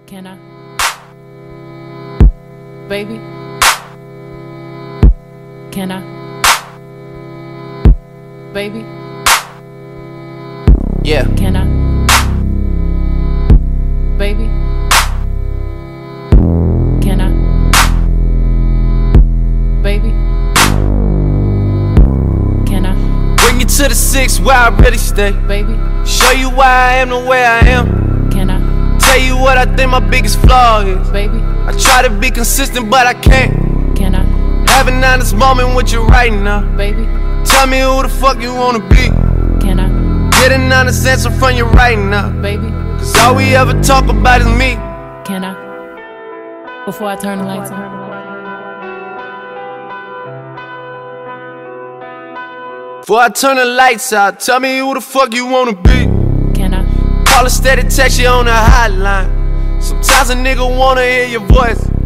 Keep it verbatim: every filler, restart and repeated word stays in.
Can I? Baby? Can I? Baby? Yeah. Can I? Baby? Can I? Baby? Can I? Bring you to the six where I really stay. Baby? Show you why I am the way I am. Can I? Tell you what I think my biggest flaw is. Baby? I try to be consistent, but I can't. Can I? Have an honest moment with you right now. Baby? Tell me who the fuck you wanna be. Can I? Get an honest answer from you right now. Baby? Cause all we ever talk about is me. Can I? Before I turn the lights on. Before I turn the lights out, tell me who the fuck you wanna be. Can I? Call a steady, text you on the hotline. Sometimes a nigga wanna hear your voice.